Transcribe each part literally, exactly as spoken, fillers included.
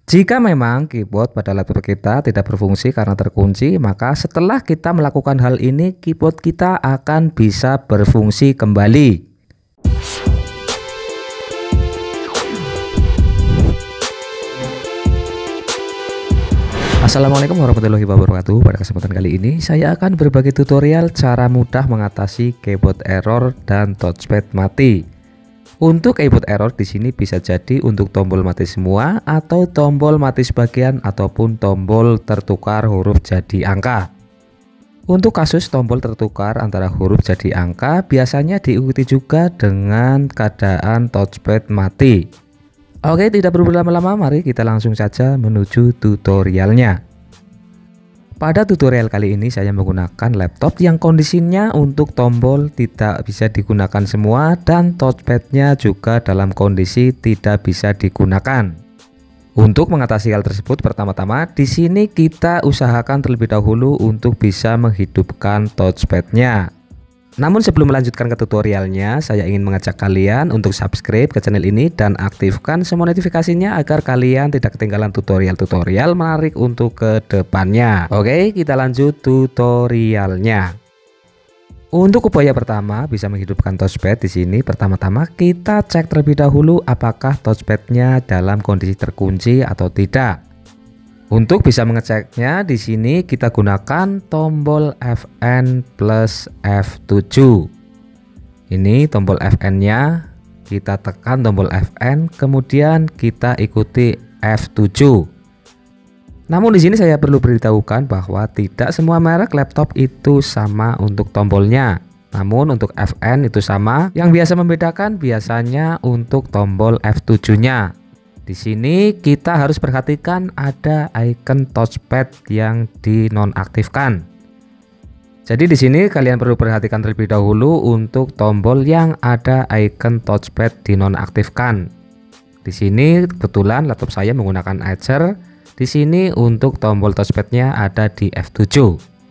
Jika memang keyboard pada laptop kita tidak berfungsi karena terkunci, maka setelah kita melakukan hal ini, keyboard kita akan bisa berfungsi kembali. Assalamualaikum warahmatullahi wabarakatuh. Pada kesempatan kali ini saya akan berbagi tutorial cara mudah mengatasi keyboard error dan touchpad mati. Untuk keyboard error di sini bisa jadi untuk tombol mati semua atau tombol mati sebagian ataupun tombol tertukar huruf jadi angka. Untuk kasus tombol tertukar antara huruf jadi angka biasanya diikuti juga dengan keadaan touchpad mati. Oke, tidak perlu berlama-lama, mari kita langsung saja menuju tutorialnya. Pada tutorial kali ini saya menggunakan laptop yang kondisinya untuk tombol tidak bisa digunakan semua dan touchpadnya juga dalam kondisi tidak bisa digunakan. Untuk mengatasi hal tersebut, pertama-tama di sini kita usahakan terlebih dahulu untuk bisa menghidupkan touchpadnya. Namun sebelum melanjutkan ke tutorialnya, saya ingin mengajak kalian untuk subscribe ke channel ini dan aktifkan semua notifikasinya agar kalian tidak ketinggalan tutorial-tutorial menarik untuk ke depannya. Oke, kita lanjut tutorialnya. Untuk upaya pertama bisa menghidupkan touchpad di sini, pertama-tama kita cek terlebih dahulu apakah touchpadnya dalam kondisi terkunci atau tidak. Untuk bisa mengeceknya di sini kita gunakan tombol Fn plus F tujuh. Ini tombol Fn-nya, kita tekan tombol Fn, kemudian kita ikuti F tujuh. Namun di sini saya perlu beritahukan bahwa tidak semua merek laptop itu sama untuk tombolnya. Namun untuk Fn itu sama, yang biasa membedakan biasanya untuk tombol F tujuh-nya. Di sini kita harus perhatikan ada icon touchpad yang dinonaktifkan. Jadi di sini kalian perlu perhatikan terlebih dahulu untuk tombol yang ada icon touchpad dinonaktifkan. Di sini kebetulan laptop saya menggunakan Acer. Di sini untuk tombol touchpadnya ada di F tujuh.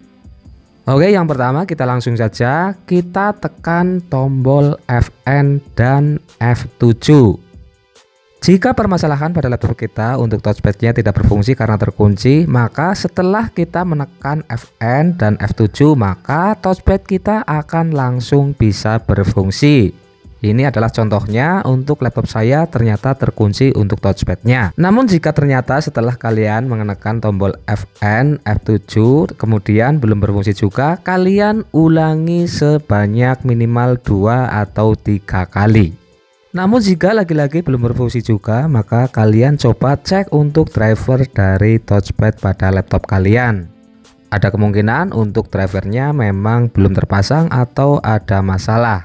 Oke, yang pertama kita langsung saja kita tekan tombol Fn dan F tujuh. Jika permasalahan pada laptop kita untuk touchpadnya tidak berfungsi karena terkunci, maka setelah kita menekan Fn dan F tujuh, maka touchpad kita akan langsung bisa berfungsi. Ini adalah contohnya untuk laptop saya ternyata terkunci untuk touchpadnya. Namun jika ternyata setelah kalian menekan tombol Fn, F tujuh kemudian belum berfungsi juga, kalian ulangi sebanyak minimal dua atau tiga kali. Namun jika lagi-lagi belum berfungsi juga, maka kalian coba cek untuk driver dari touchpad pada laptop kalian. Ada kemungkinan untuk drivernya memang belum terpasang atau ada masalah.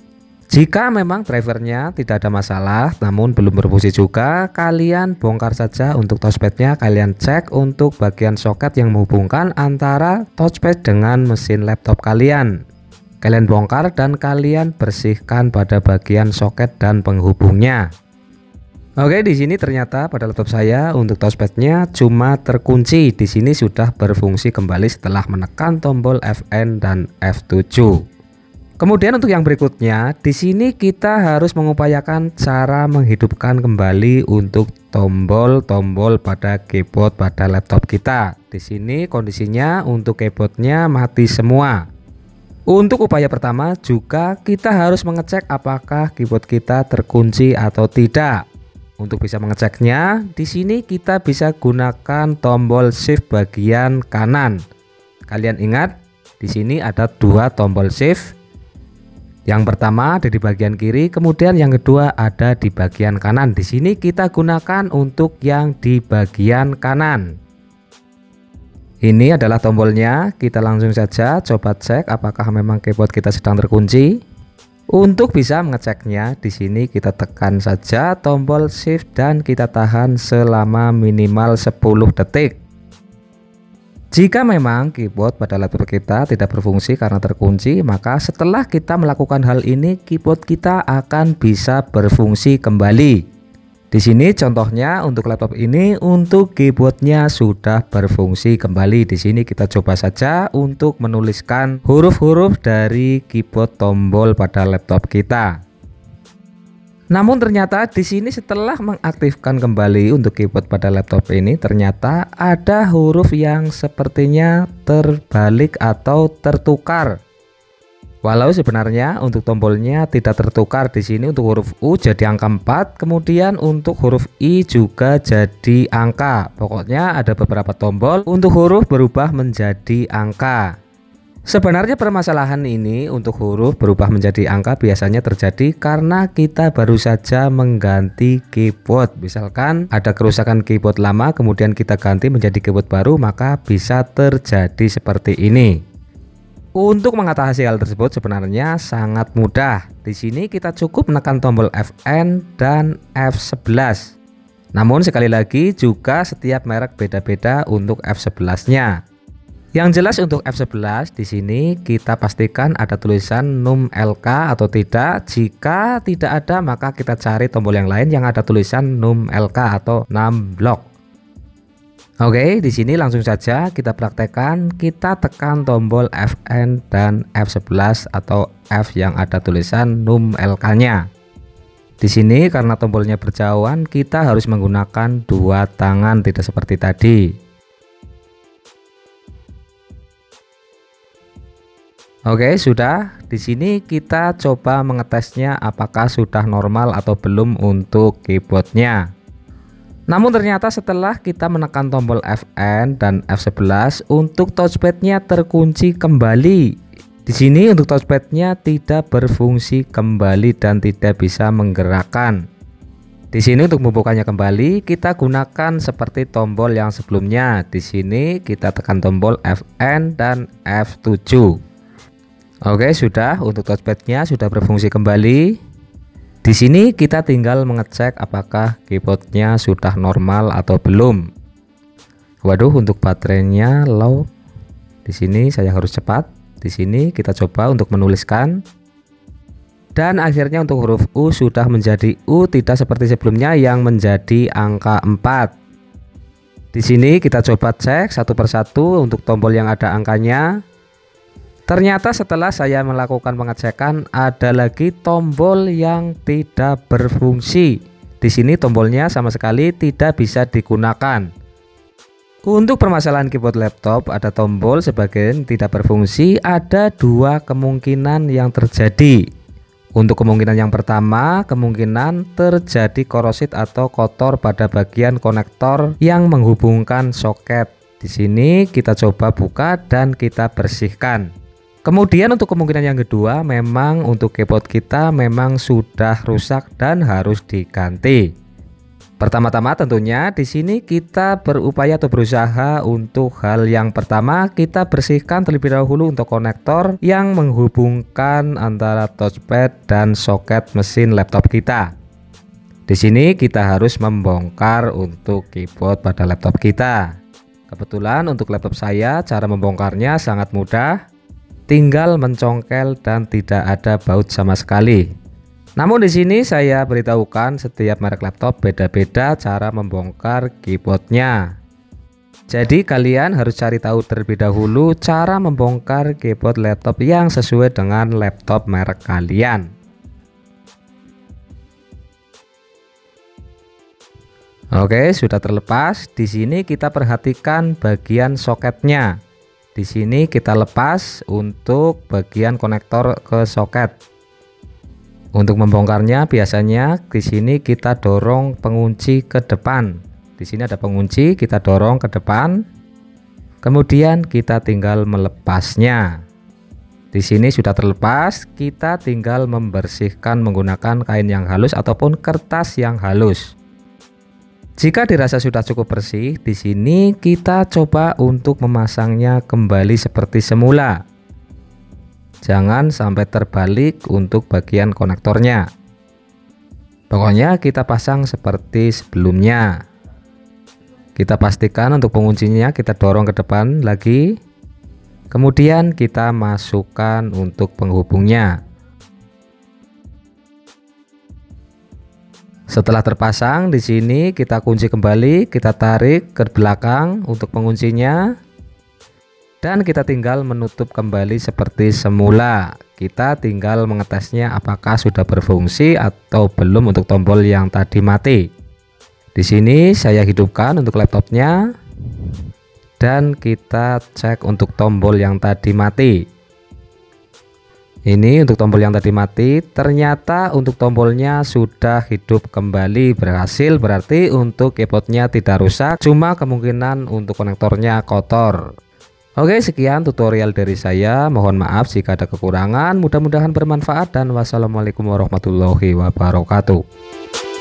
Jika memang drivernya tidak ada masalah namun belum berfungsi juga, kalian bongkar saja untuk touchpadnya. Kalian cek untuk bagian soket yang menghubungkan antara touchpad dengan mesin laptop kalian. Kalian bongkar dan kalian bersihkan pada bagian soket dan penghubungnya. Oke, di sini ternyata pada laptop saya untuk touchpadnya cuma terkunci. Di sini sudah berfungsi kembali setelah menekan tombol Fn dan F tujuh. Kemudian untuk yang berikutnya, di sini kita harus mengupayakan cara menghidupkan kembali untuk tombol-tombol pada keyboard pada laptop kita. Di sini kondisinya untuk keyboardnya mati semua. Untuk upaya pertama juga kita harus mengecek apakah keyboard kita terkunci atau tidak. Untuk bisa mengeceknya, di sini kita bisa gunakan tombol shift bagian kanan. Kalian ingat, di sini ada dua tombol shift. Yang pertama ada di bagian kiri, kemudian yang kedua ada di bagian kanan. Di sini kita gunakan untuk yang di bagian kanan. Ini adalah tombolnya, kita langsung saja coba cek apakah memang keyboard kita sedang terkunci. Untuk bisa mengeceknya, di sini kita tekan saja tombol shift dan kita tahan selama minimal sepuluh detik. Jika memang keyboard pada laptop kita tidak berfungsi karena terkunci, maka setelah kita melakukan hal ini, keyboard kita akan bisa berfungsi kembali. Di sini contohnya untuk laptop ini untuk keyboardnya sudah berfungsi kembali. Di sini kita coba saja untuk menuliskan huruf-huruf dari keyboard tombol pada laptop kita. Namun ternyata di sini setelah mengaktifkan kembali untuk keyboard pada laptop ini, ternyata ada huruf yang sepertinya terbalik atau tertukar. Walau sebenarnya untuk tombolnya tidak tertukar, di sini untuk huruf U jadi angka empat, kemudian untuk huruf I juga jadi angka. Pokoknya ada beberapa tombol untuk huruf berubah menjadi angka. Sebenarnya permasalahan ini untuk huruf berubah menjadi angka biasanya terjadi karena kita baru saja mengganti keyboard. Misalkan ada kerusakan keyboard lama kemudian kita ganti menjadi keyboard baru, maka bisa terjadi seperti ini. Untuk mengatasi hal tersebut sebenarnya sangat mudah. Di sini kita cukup menekan tombol Fn dan F sebelas. Namun sekali lagi juga setiap merek beda-beda untuk F sebelas-nya. Yang jelas untuk F sebelas di sini kita pastikan ada tulisan num L K atau tidak. Jika tidak ada maka kita cari tombol yang lain yang ada tulisan num L K atau numlock. Oke, di sini langsung saja kita praktekkan. Kita tekan tombol Fn dan F sebelas atau F yang ada tulisan num L K-nya. Di sini karena tombolnya berjauhan kita harus menggunakan dua tangan, tidak seperti tadi. Oke, sudah. Di sini kita coba mengetesnya apakah sudah normal atau belum untuk keyboardnya. Namun ternyata setelah kita menekan tombol Fn dan F sebelas untuk touchpadnya terkunci kembali. Di sini untuk touchpadnya tidak berfungsi kembali dan tidak bisa menggerakkan. Di sini untuk membukanya kembali kita gunakan seperti tombol yang sebelumnya. Di sini kita tekan tombol Fn dan F tujuh. Oke, sudah. Untuk touchpadnya sudah berfungsi kembali. Di sini kita tinggal mengecek apakah keyboardnya sudah normal atau belum. Waduh, untuk baterainya low. Di sini saya harus cepat. Di sini kita coba untuk menuliskan. Dan akhirnya untuk huruf U sudah menjadi U, tidak seperti sebelumnya yang menjadi angka empat. Di sini kita coba cek satu persatu untuk tombol yang ada angkanya. Ternyata setelah saya melakukan pengecekan ada lagi tombol yang tidak berfungsi. Di sini tombolnya sama sekali tidak bisa digunakan. Untuk permasalahan keyboard laptop ada tombol sebagian tidak berfungsi, ada dua kemungkinan yang terjadi. Untuk kemungkinan yang pertama, kemungkinan terjadi korosit atau kotor pada bagian konektor yang menghubungkan soket. Di sini kita coba buka dan kita bersihkan. Kemudian untuk kemungkinan yang kedua, memang untuk keyboard kita memang sudah rusak dan harus diganti. Pertama-tama tentunya di sini kita berupaya atau berusaha untuk hal yang pertama, kita bersihkan terlebih dahulu untuk konektor yang menghubungkan antara touchpad dan soket mesin laptop kita. Di sini kita harus membongkar untuk keyboard pada laptop kita. Kebetulan untuk laptop saya cara membongkarnya sangat mudah. Tinggal mencongkel dan tidak ada baut sama sekali. Namun di sini saya beritahukan setiap merek laptop beda-beda cara membongkar keyboardnya. Jadi kalian harus cari tahu terlebih dahulu cara membongkar keyboard laptop yang sesuai dengan laptop merek kalian. Oke, sudah terlepas. Di sini kita perhatikan bagian soketnya. Di sini kita lepas untuk bagian konektor ke soket. Untuk membongkarnya biasanya di sini kita dorong pengunci ke depan. Di sini ada pengunci, kita dorong ke depan. Kemudian kita tinggal melepasnya. Di sini sudah terlepas, kita tinggal membersihkan menggunakan kain yang halus ataupun kertas yang halus. Jika dirasa sudah cukup bersih, di sini kita coba untuk memasangnya kembali seperti semula. Jangan sampai terbalik untuk bagian konektornya. Pokoknya kita pasang seperti sebelumnya. Kita pastikan untuk penguncinya kita dorong ke depan lagi. Kemudian kita masukkan untuk penghubungnya. Setelah terpasang, di sini kita kunci kembali, kita tarik ke belakang untuk penguncinya. Dan kita tinggal menutup kembali seperti semula. Kita tinggal mengetesnya apakah sudah berfungsi atau belum untuk tombol yang tadi mati. Di sini saya hidupkan untuk laptopnya dan kita cek untuk tombol yang tadi mati. Ini untuk tombol yang tadi mati, ternyata untuk tombolnya sudah hidup kembali berhasil, berarti untuk keyboardnya tidak rusak, cuma kemungkinan untuk konektornya kotor. Oke, sekian tutorial dari saya, mohon maaf jika ada kekurangan, mudah-mudahan bermanfaat dan wassalamualaikum warahmatullahi wabarakatuh.